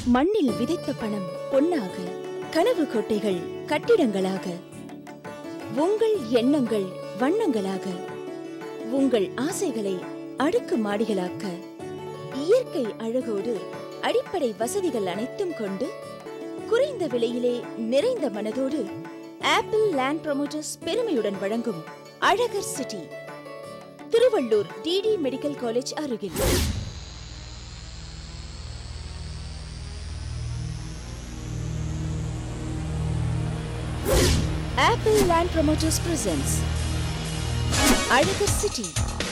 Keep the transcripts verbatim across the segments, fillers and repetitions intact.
மண்ணில் விதைத்த பணம் பொன்னாக, கனவு கோட்டைகள் கட்டிடங்களாக, உங்கள் எண்ணங்கள் வண்ணங்களாக, உங்கள் ஆசைகளை அடுக்கு மாடிகளாக்க, இயற்கை அழகோடு அடிப்படை வசதிகள் அனைத்தும் கொண்டு குறைந்த விலையிலே நிறைந்த மனதோடு ஆப்பிள் லேண்ட் ப்ரமோட்டர்ஸ் பெருமையுடன் வழங்கும் Azhagar city, Tiruvallur DD medical college அருகில். Apple Land Promoters presents Alagar City.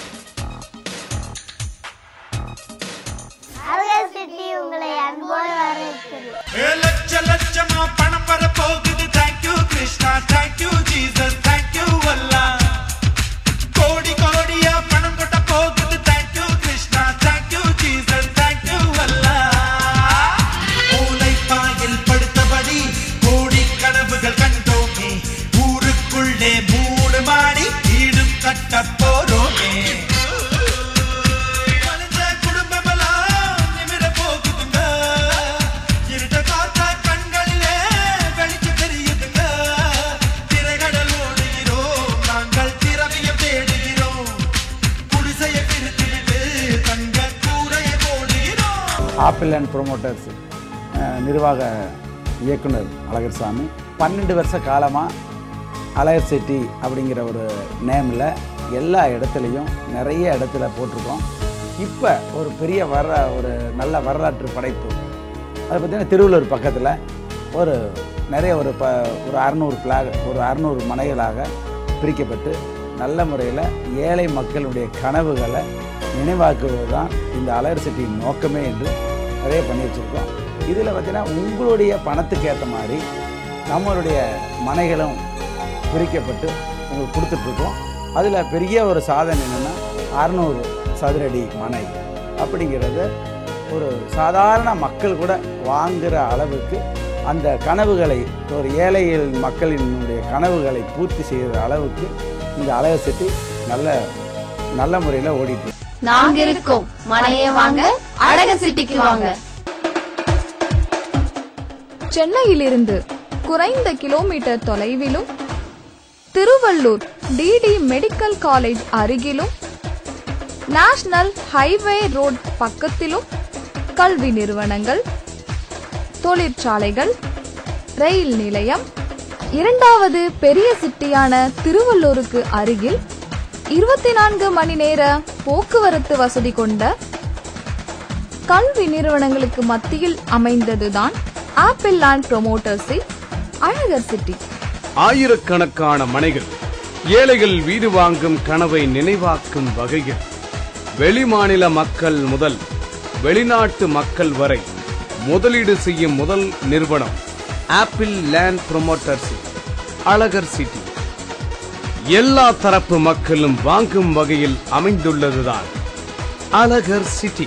Alagar City உங்களை அன்போடு வரவேற்கிறது. ஏ லட்ச லட்சமா பணம் வர போகுது. Thank you Krishna, thank you Jesus, thank you Allah. கோடி கோடியா பணம் கொட்ட போகுது. Thank you Krishna, thank you Jesus, thank you Allah. ஓலை பாயில் படுத்தபடி கோடி கனவுகள் கண்டோமே. ஊருக்குள்ளே மூணு மாடி வீடு கட்ட போறோமே. ஆப்பிள் அண்ட் ப்ரொமோட்டர்ஸ் நிர்வாக இயக்குனர் அழகர்சாமி பன்னெண்டு வருஷ காலமாக அழகர் சிட்டி அப்படிங்கிற ஒரு நேமில் எல்லா இடத்துலையும் நிறைய இடத்துல போட்டிருக்கோம். இப்போ ஒரு பெரிய வர ஒரு நல்ல வரலாற்று படைப்பு, அதை பார்த்திங்கன்னா திருவள்ளூர் பக்கத்தில் ஒரு நிறைய ஒரு ப ஒரு அறநூறு பிளாக் ஒரு அறநூறு மனைகளாக பிரிக்கப்பட்டு நல்ல முறையில் ஏழை மக்களுடைய கனவுகளை நினைவாக்குவது தான் இந்த அழகர் சிட்டியின் நோக்கமே என்று நிறைய பண்ணி வச்சுருக்கோம். இதில் பார்த்திங்கன்னா உங்களுடைய பணத்துக்கு ஏற்ற மாதிரி நம்மளுடைய மனைகளும் பிரிக்கப்பட்டு உங்களுக்கு கொடுத்துட்ருக்கோம். அதில் பெரிய ஒரு சாதனை என்னென்னா அறநூறு சதுரடி மனை அப்படிங்கிறது ஒரு சாதாரண மக்கள் கூட வாங்குகிற அளவுக்கு அந்த கனவுகளை ஒரு ஏழைகள் மக்களினுடைய கனவுகளை பூர்த்தி செய்கிற அளவுக்கு இந்த அழகர் சிட்டி நல்ல நல்ல முறையில் ஓடிட்டு நாங்க இருக்கோம். மனையை வாங்க, அழகர் சிட்டிக்கு வாங்க. சென்னையிலிருந்து குறைந்த கிலோமீட்டர் தொலைவிலும் திருவள்ளூர் டிடி மெடிக்கல் காலேஜ் அருகிலும் நேஷனல் ஹைவே ரோட் பக்கத்திலும் கல்வி நிறுவனங்கள், தொழிற்சாலைகள், ரயில் நிலையம், இரண்டாவது பெரிய சிட்டியான திருவள்ளூருக்கு அருகில் இருபத்தி நான்கு மணி நேர போக்குவரத்து வசதி கொண்ட கல்வி நிறுவனங்களுக்கு மத்தியில் அமைந்ததுதான் ஆப்பிள் லேண்ட் ப்ரமோட்டர்ஸின் அழகர் சிட்டி. ஆயிரக்கணக்கான மனைகள் ஏழைகள் வீடு வாங்கும் கனவை நினைவாக்கும் வகையில் வெளிமாநில மக்கள் முதல் வெளிநாட்டு மக்கள் வரை முதலீடு செய்யும் முதல் நிறுவனம் Apple Land promoters Alagar city. எல்லா தரப்பு மக்களும் வாங்கும் வகையில் அமைந்துள்ளதுதான் அழகர் சிட்டி.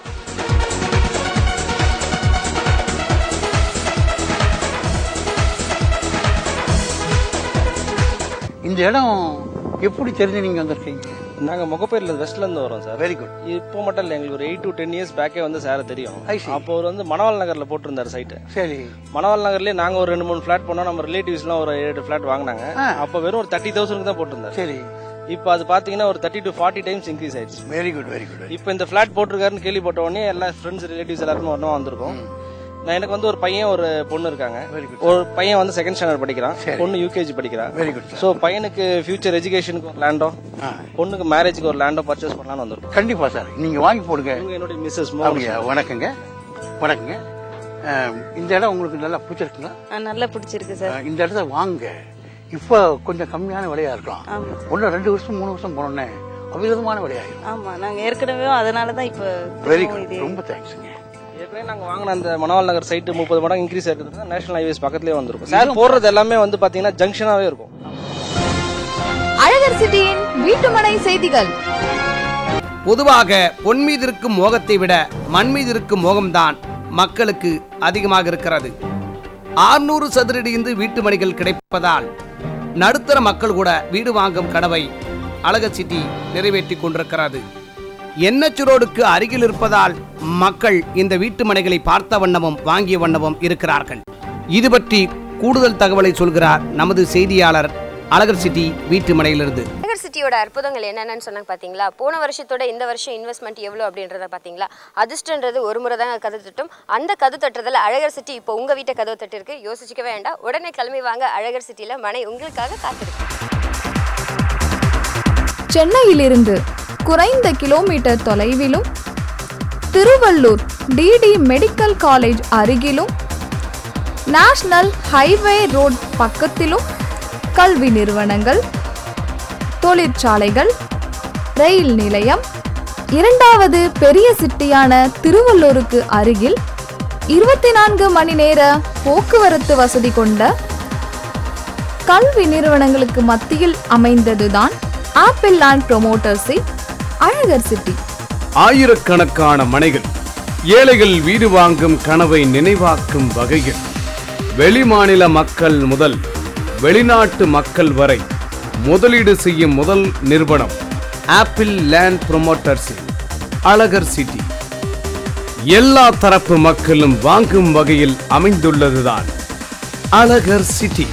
இந்த இடம் எப்படி தெரிஞ்சு நீங்க வந்திருக்கீங்க? நாங்க முகப்பேர்ல வெஸ்ட்ல இருந்து வரோம் சார். Very good. இப்போ மட்டும் இல்ல, எங்களுக்கு ஒரு எயிட் டு டென் இயர்ஸ் பேக்கே வந்து சார தெரியும். அப்போ அவர் வந்து மணவாள் நகர்ல போட்டிருந்தாரு சைட்டு. சரி. மணவாள் நகர்லயே நாங்க ஒரு ரெண்டு மூணு பிளாட் போனோம். நம்ம ரிலேட்டிவ்ஸ் எல்லாம் ஒரு ஏழு பிளாட் வாங்கினாங்க. அப்ப வெறும் ஒரு தேர்ட்டி தௌசண்ட் தான் போட்டிருந்தாரு. சரி. இப்ப அது பாத்தீங்கன்னா ஒரு thirty to forty times increase ஆயிடுச்சு. Very good very good. இப்ப இந்த பிளாட் போட்டிருக்காருன்னு கேள்விப்பட்ட உடனே எல்லா ஃப்ரெண்ட்ஸ் ரிலேட்டிவ்ஸ் எல்லாருமே ஒண்ணா வந்திருக்கோம். நான் எனக்கு வந்து ஒரு பையன் ஒரு பொண்ணு இருக்காங்க. ஒரு பையன் வந்து செகண்ட் ஸ்டாண்டர்ட் படிக்கிறான், பொண்ணு யூகேஜி படிக்கிறான். Very good. சோ பையனுக்கு ஃபியூச்சர் எஜுகேஷனுக்கு ஒரு லேண்டோ, பொண்ணுக்கு மேரேஜுக்கு ஒரு லேண்டோ பர்ச்சேஸ் பண்ணலாம்னு வந்திருக்கோம். கண்டிப்பா சார், நீங்க வாங்கி போடுங்க. என்னுடைய மிஸ்ஸஸ். வணக்கங்க வணக்கங்க. இந்த இடம் உங்களுக்கு நல்லா பிடிச்சிருக்குங்களா? நல்லா பிடிச்சிருக்கு சார். இந்த இடத்த வாங்க. இப்ப கொஞ்சம் கம்மியான விலையா இருக்கலாம். ஒன்னு ரெண்டு வருஷம் மூணு வருஷம் போனோன்னே அபிவிதமான விலையாயிரும். ஆமா, நாங்க ஏற்கனவே அதனாலதான் இப்ப. வெரி குட், ரொம்ப தேங்க்ஸ்ங்க. ஏற்கனவே நாங்க வாங்கின அந்த மணவாள் நகர் சைட்டு முப்பது மடங்கு இன்க்ரீஸ் ஆயிருக்கிறது நேஷனல் ஹைவேஸ் பக்கத்துலயே வந்திருக்கும். சார் போடுறது எல்லாமே வந்து பாத்தீங்கன்னா ஜங்ஷனாவே இருக்கும். அழகர் சிட்டியின் வீட்டுமனை செய்திகள். பொதுவாக பொன் மீது இருக்கும் மோகத்தை விட மண் மீது இருக்கும் மோகம்தான் மக்களுக்கு அதிகமாக இருக்கிறது. ஆறுநூறு சதுரடி இருந்து வீட்டு மனைகள் கிடைப்பதால் நடுத்தர மக்கள் கூட வீடு வாங்கும் கனவை அழகர் சிட்டி நிறைவேற்றி கொண்டிருக்கிறது. என்எச் ரோடுக்கு அருகில் இருப்பதால் மக்கள் இந்த வீட்டு மனைகளை பார்த்த வண்ணமும் வாங்கிய வண்ணமும் இருக்கிறார்கள். இது பற்றி கூடுதல் தகவலை சொல்கிறார் நமது செய்தியாளர் அழகர் சிட்டி வீட்டு மனையிலிருந்து. அழகர் சிட்டியோட அற்புதங்கள் என்னென்னு சொன்னாங்க பார்த்தீங்களா? போன வருஷத்தோட இந்த வருஷம் இன்வெஸ்ட்மெண்ட் எவ்வளோ அப்படின்றத பார்த்தீங்களா? அதிர்ஷ்டன்றது ஒரு முறை தாங்க கதவு தட்டும். அந்த கதவு தட்டுறதுல அழகர் சிட்டி இப்போ உங்கள் வீட்டை கதவு தட்டிருக்கு. யோசிச்சுக்க வேண்டாம், உடனே கிளம்பி வாங்க. அழகர் சிட்டியில் மனை உங்களுக்காக காத்திருக்கு. சென்னையிலிருந்து குறைந்த கிலோமீட்டர் தொலைவிலும் திருவள்ளூர் டிடி மெடிக்கல் காலேஜ் அருகிலும் நேஷனல் ஹைவே ரோட் பக்கத்திலும் கல்வி நிறுவனங்கள், தொழிற்சாலைகள், ரயில் நிலையம், இரண்டாவது பெரிய சிட்டியான திருவள்ளூருக்கு அருகில் இருபத்தி நான்கு மணி நேர போக்குவரத்து வசதி கொண்ட கல்வி நிறுவனங்களுக்கு மத்தியில் அமைந்ததுதான் ஆப்பிள் லேண்ட் ப்ரொமோட்டர்ஸின் அழகர் சிட்டி. ஆயிரக்கணக்கான மனைகள் ஏழைகள் வீடு வாங்கும் கனவை நினைவாக்கும் வகையில் வெளிமாநில மக்கள் முதல் வெளிநாட்டு மக்கள் வரை முதலீடு செய்யும் முதல் நிறுவனம் ஆப்பிள் லேண்ட் ப்ரொமோட்டர்ஸின் அழகர் சிட்டி. எல்லா தரப்பு மக்களும் வாங்கும் வகையில் அமைந்துள்ளதுதான் அழகர் சிட்டி.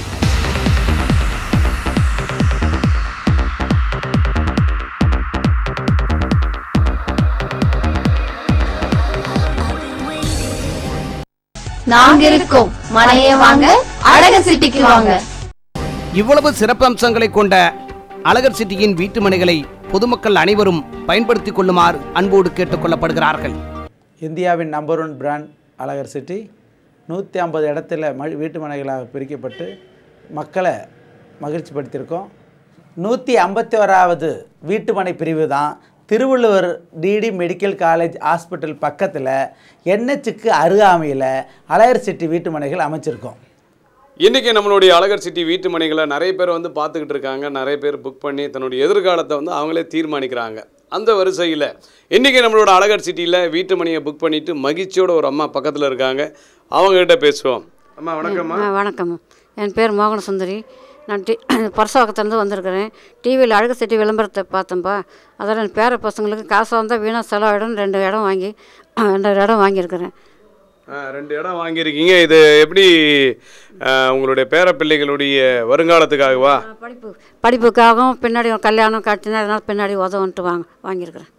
நாங்க இருக்கோம், மனையே வாங்க, அழகர் சிட்டிக்கு வாங்க. இவ்வளவு சிறப்பம்சங்களை கொண்ட அழகர் சிட்டியின் வீட்டு மனைகளை பொதுமக்கள் அனைவரும் பயன்படுத்திக் கொள்ளுமாறு அன்போடு கேட்டுக்கொள்ளப்படுகிறார்கள். இந்தியாவின் number one brand Alagar city நூற்றி ஐம்பது இடத்துல ம வீட்டு மனைகளாக பிரிக்கப்பட்டு மக்களை மகிழ்ச்சி படுத்தியிருக்கோம். நூற்றி ஐம்பத்தி ஓராவது வீட்டு மனை பிரிவு தான் Thiruvalluvar DD medical college hospital பக்கத்தில் என்ஹெச்சுக்கு அருகாமையில் அழகர் சிட்டி வீட்டு மனைகள் அமைச்சிருக்கோம். இன்றைக்கி நம்மளுடைய அழகர் சிட்டி வீட்டு மனைகளை நிறைய பேர் வந்து பார்த்துக்கிட்டு இருக்காங்க. நிறைய பேர் புக் பண்ணி தன்னுடைய எதிர்காலத்தை வந்து அவங்களே தீர்மானிக்கிறாங்க. அந்த வரிசையில் இன்றைக்கி நம்மளோட அழகர் சிட்டியில் வீட்டு மனையை புக் பண்ணிவிட்டு மகிழ்ச்சியோட ஒரு அம்மா பக்கத்தில் இருக்காங்க. அவங்ககிட்ட பேசுவோம். அம்மா வணக்கம்மா. வணக்கம், என் பேர் மோகன சுந்தரி. நான் டி பரசாக்கத்துலேருந்து வந்திருக்கிறேன். டிவியில் அழகர் சிட்டி விளம்பரத்தை பார்த்தேன்ப்பா. அதோட என் பேர பசங்களுக்கு காசு வந்தால் வீணாக செலவிடம் ரெண்டு இடம் வாங்கி ரெண்டு இடம் வாங்கியிருக்கிறேன். ரெண்டு இடம் வாங்கியிருக்கீங்க. இது எப்படி உங்களுடைய பேர பிள்ளைகளுடைய வருங்காலத்துக்காகவா? படிப்பு படிப்புக்காகவும் பின்னாடி கல்யாணம் காட்சினா அதனால் பின்னாடி உதவுன்ட்டு வாங்க வாங்கியிருக்கிறேன்.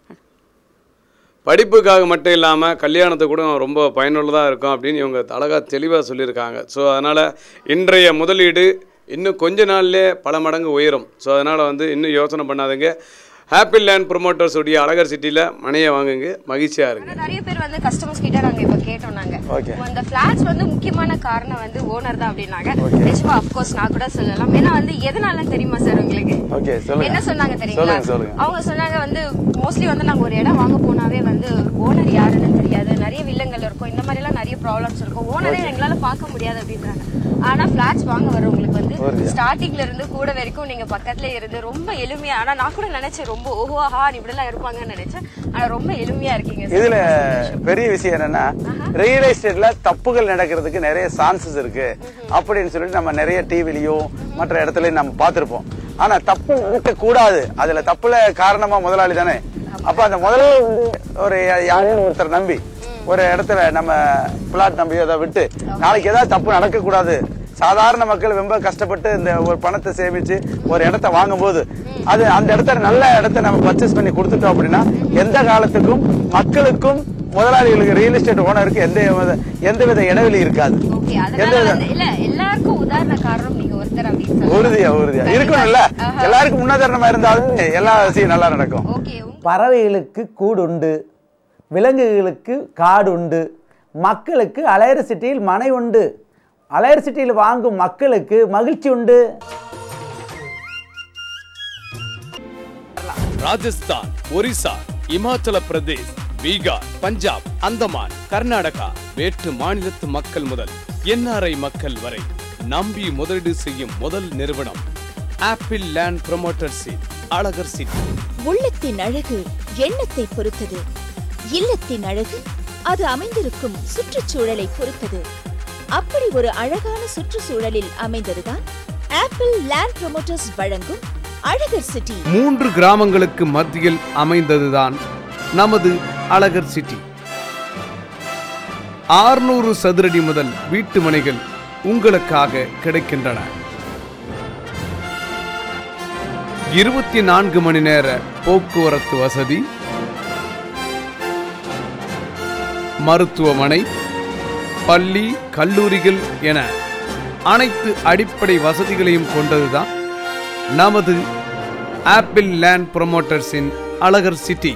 படிப்புக்காக மட்டும் இல்லாமல் கல்யாணத்தை கூட ரொம்ப பயனுள்ளதாக இருக்கும் அப்படின்னு இவங்க அழகாக தெளிவாக சொல்லியிருக்காங்க. ஸோ அதனால் இன்றைய முதலீடு இன்னும் கொஞ்ச நாள்லேயே பல மடங்கு உயரும். ஸோ அதனால் வந்து இன்னும் யோசனை பண்ணாதுங்க. ஆப்பிள் லேண்ட் ப்ரொமோட்டர்ஸ் உடைய அழகர் சிட்டியில் மனையை வாங்குங்க, மகிழ்ச்சியாக இருக்கு. நிறைய பேர் வந்து கஸ்டமர்ஸ் கிட்ட நாங்கள் இப்போ கேட்டோம். நாங்கள் அந்த ஃபிளாட்ஸ் வந்து முக்கியமான காரணம் வந்து ஓனர் தான் அப்படின்னாங்க. நிச்சயமா அஃப்கோர்ஸ் நான் கூட சொல்லலாம். ஏன்னா வந்து எதனால தெரியுமா சார் உங்களுக்கு? என்ன சொன்னாங்க தெரியுங்களா? அவங்க சொன்னாங்க வந்து மோஸ்ட்லி வந்து நாங்கள் ஒரு இடம் வாங்க போனாவே வந்து ஓனர் யாருன்னு தெரியாது, நிறைய வில்லங்கள் இருக்கும், இந்த மாதிரி எல்லாம் நிறைய ப்ராப்ளம்ஸ் இருக்கும், ஓனரே எங்களால பார்க்க முடியாது அப்படின்றாங்க. ஆனா பிளாட்ஸ் வாங்க வரவங்களுக்கு வந்து ஸ்டார்டிங்ல இருந்து கூட வரைக்கும் நீங்க பக்கத்துல இருந்து ரொம்ப எளிமையா, ஆனா நான் கூட நினைச்சேன் ரொம்ப ஓஹோஹா இப்படி எல்லாம் இருப்பாங்கன்னு நினைச்சேன். ஆனா ரொம்ப எளிமையா இருக்கீங்க. இதுல பெரிய விஷயம் என்னன்னா ரியல் எஸ்டேட்ல தப்புகள் நடக்கிறதுக்கு நிறைய சான்சஸ் இருக்கு அப்படின்னு சொல்லிட்டு நம்ம நிறைய டிவிலையும் மற்ற இடத்துலயும் நம்ம பார்த்திருப்போம். ஆனா தப்பு நடக்க கூடாது. அதுல தப்புல காரணமா முதலாளி தானே. அப்ப அந்த முதலாளி வந்து ஒரு யாரையும் ஒருத்தர் நம்பி ஒரு இடத்துல நம்ம பிளாட் நம்பி அதை விட்டு நாளைக்கு ஏதாவது தப்பு நடக்க கூடாது. சாதாரண மக்கள் ரொம்ப கஷ்டப்பட்டு இந்த ஒரு பணத்தை சேமிச்சு ஒரு இடத்த வாங்கும் போது அது அந்த இடத்துல நல்ல இடத்த நம்ம பர்ச்சேஸ் பண்ணி கொடுத்துட்டோம் அப்படின்னா எந்த காலத்துக்கும் மக்களுக்கும் முதலாளிகளுக்கு ரியல் எஸ்டேட் ஓனருக்கு எந்த எந்த வித இடைவெளி இருக்காது. உறுதியா உறுதியா இருக்கணும்ல. எல்லாருக்கும் முன்னாதாரணமா இருந்தாலும் எல்லா விஷயம் நல்லா நடக்கும். பறவைகளுக்கு கூடு உண்டு, விலங்குகளுக்கு காடு உண்டு, மக்களுக்கு அழகர் சிட்டியில் மனை உண்டு. அழகர் சிட்டியில் வாங்கும் மக்களுக்கு மகிழ்ச்சி உண்டு. ராஜஸ்தான், ஒரிசா, இமாச்சல பிரதேஷ், பீகார், பஞ்சாப், அந்தமான், கர்நாடகா, வேற்று மாநிலத்து மக்கள் முதல் என்ஆர்ஐ மக்கள் வரை நம்பி முதலீடு செய்யும் முதல் நிறுவனம் ஆப்பிள் லேண்ட் ப்ரொமோட்டர்ஸின் அழகர் சிட்டி. உள்ளத்தின் அழகு எண்ணத்தை பொறுத்தது, இல்லத்தின் அழகு அது அமைந்திருக்கும் சுற்றுச்சூழலை பொறுத்தது. அப்படி ஒரு அழகான சுற்றுச்சூழலில் அமைந்ததுதான் ஆப்பிள் லேண்ட் ப்ரொமோட்டர்ஸ் வழங்கும் அழகர் சிட்டி. மூன்று கிராமங்களுக்கு மத்தியில் அமைந்ததுதான் நமது அழகர் சிட்டி. ஆறுநூறு சதுரடி முதல் வீட்டு மனைகள் உங்களுக்காக கிடைக்கின்றன. இருபத்தி நான்கு மணி நேர போக்குவரத்து வசதி, மருத்துவமனை, பள்ளி, கல்லூரிகள் என அனைத்து அடிப்படை வசதிகளையும் கொண்டதுதான் நமது ஆப்பிள் லேண்ட் ப்ரொமோட்டர்ஸின் அழகர் சிட்டி.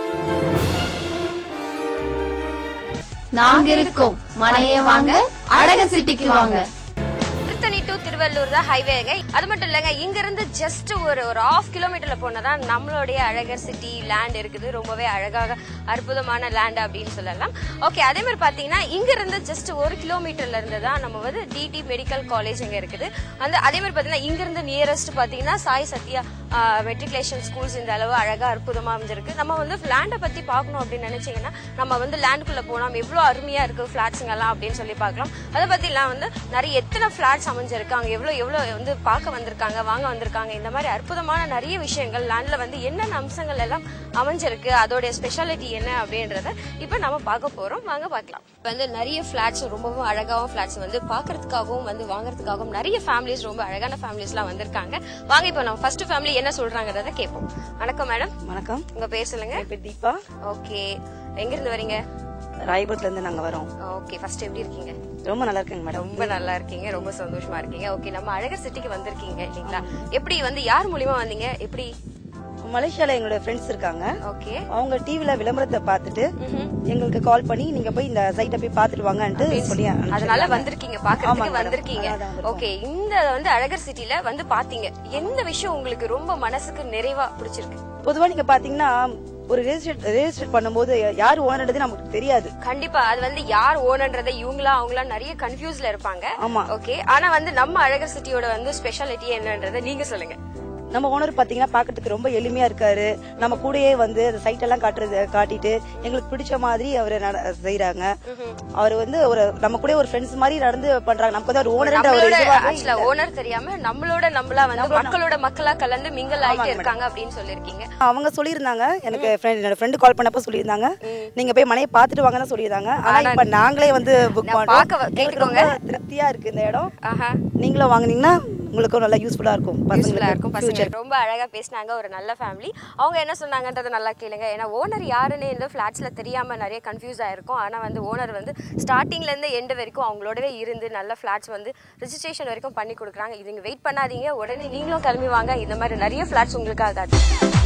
நாங்க இருக்கோம், மனையே வாங்க, அழகர் சிட்டிக்கு வாங்க. திருத்தணி டு திருவள்ளூர் தான் ஹைவேங்க. அது மட்டும் இல்லங்க, இங்க இருந்து ஜஸ்ட் ஒரு ஒரு ஹாஃப் கிலோமீட்டர்ல போனதான் நம்மளுடைய அழகர் சிட்டி லேண்ட் இருக்குது. ரொம்பவே அழகாக அற்புதமான லேண்ட் அப்படின்னு சொல்லலாம். ஓகே, அதே மாதிரி பாத்தீங்கன்னா இங்க இருந்து ஜஸ்ட் ஒரு கிலோமீட்டர்ல இருந்து தான் நம்ம வந்து டிடி மெடிக்கல் காலேஜ் இங்க இருக்குது. அந்த அதே மாதிரி பாத்தீங்கன்னா இங்க இருந்து நியரஸ்ட் பாத்தீங்கன்னா சாய் சத்யா மெட்ரிகுலேஷன் ஸ்கூல்ஸ் இந்த அளவு அழகா அற்புதமா அமைஞ்சிருக்கு. நம்ம வந்து லேண்டை பத்தி பாக்கணும் அப்படின்னு நினைச்சீங்கன்னா நம்ம வந்து லேண்டுக்குள்ள போனா எவ்வளவு அருமையா இருக்கு பிளாட்ஸுங்க எல்லாம் அப்படின்னு சொல்லி பாக்கலாம். அதை பத்தி எல்லாம் வந்து நிறைய எத்தனை பிளாட்ஸ் அமைஞ்சிருக்கு, அங்க எவ்வளவு எவ்வளவு வந்து பார்க்க வந்திருக்காங்க, வாங்க வந்திருக்காங்க, இந்த மாதிரி அற்புதமான நிறைய விஷயங்கள் லேண்ட்ல வந்து என்னென்ன அம்சங்கள் எல்லாம் அமைஞ்சிருக்கு, அதோடைய ஸ்பெஷாலிட்டி என்ன அப்படின்றத இப்ப நம்ம பார்க்க போறோம். வாங்க பார்க்கலாம். வந்து நிறைய பிளாட்ஸ் ரொம்பவும் அழகாவும் பிளாட்ஸ் வந்து பாக்குறதுக்காகவும் வந்து வாங்குறதுக்காகவும் நிறைய ஃபேமிலிஸ், ரொம்ப அழகான ஃபேமிலிஸ் எல்லாம் வந்திருக்காங்க. வாங்க இப்ப நம்ம ஃபர்ஸ்ட் ஃபேமிலி என்ன சொல்றாங்கறத கேட்போம். வணக்கம் மேடம். வணக்கம். உங்க பேர் சொல்லுங்க. பேர் தீபா. ஓகே, எங்க இருந்து வரீங்க? ராயபுரத்துல இருந்து நாங்க வரோம். ஓகே, ஃபர்ஸ்ட் எப்படி இருக்கீங்க? ரொம்ப நல்லா இருக்கேங்க மேடம். ரொம்ப நல்லா இருக்கீங்க, ரொம்ப சந்தோஷமா இருக்கீங்க. ஓகே, நம்ம அழகர் சிட்டிக்கு வந்திருக்கீங்க இல்லீங்களா? எப்படி வந்து யார் மூலியமா வந்தீங்க? எப்படி? மலேசியால எங்களோட ஃப்ரெண்ட்ஸ் இருக்காங்க. ஓகே, அவங்க டிவில விளம்பரத்தை பார்த்துட்டு எங்களுக்கு கால் பண்ணி நீங்க போய் இந்த சைட்டை போய் பார்த்துட்டு வாங்கன்னு சொல்லி அதனால வந்திருக்கீங்க, பாக்கிறதுக்கு வந்திருக்கீங்க. ஓகே, இந்த வந்து அழகர் சிட்டில வந்து பாத்தீங்க, எந்த விஷயம் உங்களுக்கு ரொம்ப மனசுக்கு நிறைவா பிடிச்சிருக்கு? பொதுவா நீங்க பாத்தீங்கன்னா ஒரு ரெஜிஸ்டர் ரெஜிஸ்டர் பண்ணும்போது யார் ஓனர்ன்றது நமக்கு தெரியாது. கண்டிப்பா அது வந்து யார் ஓனர்ன்றதை இவங்களா அவங்களா நிறைய கன்ஃபியூஸ்ல இருப்பாங்க. ஆமா. ஓகே, ஆனா வந்து நம்ம அழகர் சிட்டியோட வந்து ஸ்பெஷாலிட்டி என்னன்றதை நீங்க சொல்லுங்க. நம்ம ஓனர் பாத்தீங்கன்னா பாக்கிறதுக்கு ரொம்ப எளிமையா இருக்காரு. நம்ம கூடயே வந்து அந்த சைட் எல்லாம் காட்டுறது காட்டிட்டு எங்களுக்கு பிடிச்ச மாதிரி அவரு செய்யறாங்க. அவர் வந்து ஒரு நம்ம கூட ஒரு ஃப்ரெண்ட்ஸ் மாதிரி நடந்து பண்றாங்க. நமக்கு வந்து ஒரு ஓனர்ன்ற ஒரு ஓனர் தெரியாம நம்மளோட நம்மளா வந்து மக்களோட மக்களா கலந்து மிங்கல் ஆயிட்டு இருக்காங்க அப்படின்னு சொல்லிருக்கீங்க. அவங்க சொல்லியிருந்தாங்க, எனக்கு என்னோட ஃப்ரெண்டு கால் பண்ணப்ப சொல்லியிருந்தாங்க நீங்க போய் மனையை பாத்துட்டு வாங்கன்னு சொல்லியிருந்தாங்க. ஆனா இப்ப நாங்களே வந்து புக் பண்ணோம். கேட்டுக்கோங்க, திருப்தியா இருக்கு இந்த இடம். நீங்களும் வாங்குனீங்கன்னா உங்களுக்கும் நல்லா யூஸ்ஃபுல்லா இருக்கும். பசங்களா இருக்கும். பசங்க ரொம்ப அழகா பேசினாங்க. ஒரு நல்ல ஃபேமிலி. அவங்க என்ன சொன்னாங்கன்றத நல்லா கேளுங்க. ஏன்னா ஓனர் யாருன்னு இந்த ஃபிளாட்ஸ்ல தெரியாம நிறைய கன்ஃபியூஸ் ஆயிருக்கும். ஆனா வந்து ஓனர் வந்து ஸ்டார்டிங்ல இருந்து எண்ட் வரைக்கும் அவங்களோடவே இருந்து நல்ல ஃபிளாட்ஸ் வந்து ரெஜிஸ்ட்ரேஷன் வரைக்கும் பண்ணி கொடுக்குறாங்க. இது நீங்க வெயிட் பண்ணாதீங்க, உடனே நீங்களும் கிளம்பி வாங்க. இந்த மாதிரி நிறைய ஃபிளாட்ஸ் உங்களுக்காக காட்டு.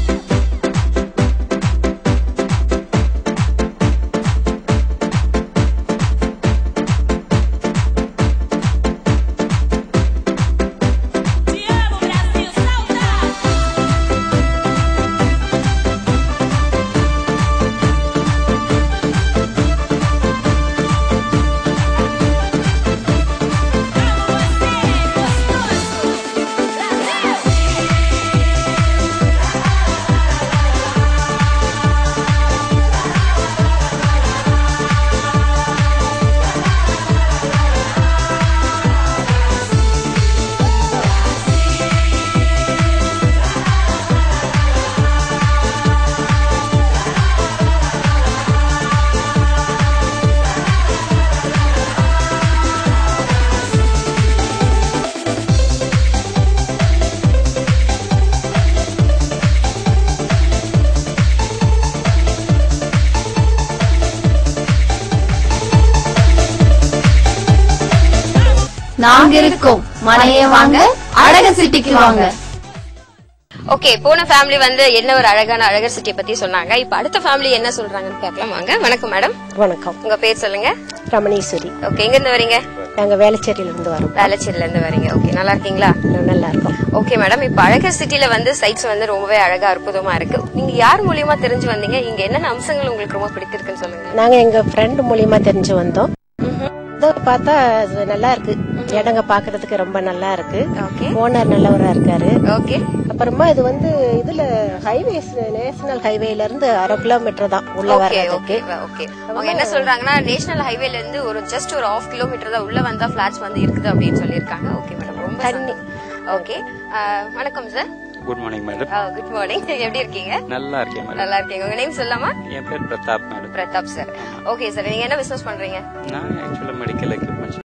நாங்க இருக்கோம், மனையே வாங்க, அழகர் சிட்டிக்கு வாங்க. ஓகே, போன ஃபேமிலி வந்து என்ன ஒரு அழகான அழகர் சிட்டியை பத்தி சொன்னாங்க. இப்ப அடுத்த ஃபேமிலி என்ன சொல்றாங்கன்னு கேட்கலாம் வாங்க. வணக்கம் மேடம். வணக்கம். உங்க பேர் சொல்லுங்க. ரமணேஸ்வரி. ஓகே, எங்க இருந்து வரீங்க? நாங்க வேளச்சேரியில இருந்து வரோம். வேளச்சேரியில இருந்து வரீங்க. ஓகே, நல்லா இருக்கீங்களா? நல்லா இருக்கோம். ஓகே மேடம், இப்ப அழகர் சிட்டில வந்து சைட்ஸ் வந்து ரொம்பவே அழகா அற்புதமா இருக்கு. நீங்க யார் மூலியமா தெரிஞ்சு வந்தீங்க? இங்க என்னென்ன அம்சங்கள் உங்களுக்கு ரொம்ப பிடித்திருக்குன்னு சொல்லுங்க. நாங்க எங்க ஃப்ரெண்ட் மூலியமா தெரிஞ்சு வந்தோம். பார்த்தா நல்லா இருக்கு, இடங்க பாக்குறதுக்கு ரொம்ப நல்லா இருக்கு. ஓனர் நல்லவரா இருக்காரு. ஓகே, அப்புறமா இது வந்து இதுல ஹைவேஸ் நேஷனல் ஹைவேல இருந்து அரை கிலோமீட்டர் தான் உள்ள வர்றதுக்கு. ஓகே, அவங்க என்ன சொல்றாங்கன்னா நேஷனல் ஹைவேல இருந்து ஒரு ஜஸ்ட் ஒரு ஹாஃப் கிலோமீட்டர் தான் உள்ள வந்தா பிளாட்ஸ் வந்து இருக்குது அப்படின்னு சொல்லியிருக்காங்க. ஓகே மேடம், ரொம்ப தண்ணி. ஓகே, வணக்கம் sir. Good morning madam. Good morning. எப்படி இருக்கீங்க? நல்லா இருக்கேன் மேடம். நல்லா இருக்கீங்க. உங்க நேம் சொல்லாமா? என் பேர் Prathap madam. Prathap sir. Okay sir, நீங்க என்ன பிசினஸ் பண்றீங்க? நான் ஆக்சுவலா மெடிக்கல் எக்யூப்மெண்ட்ஸ்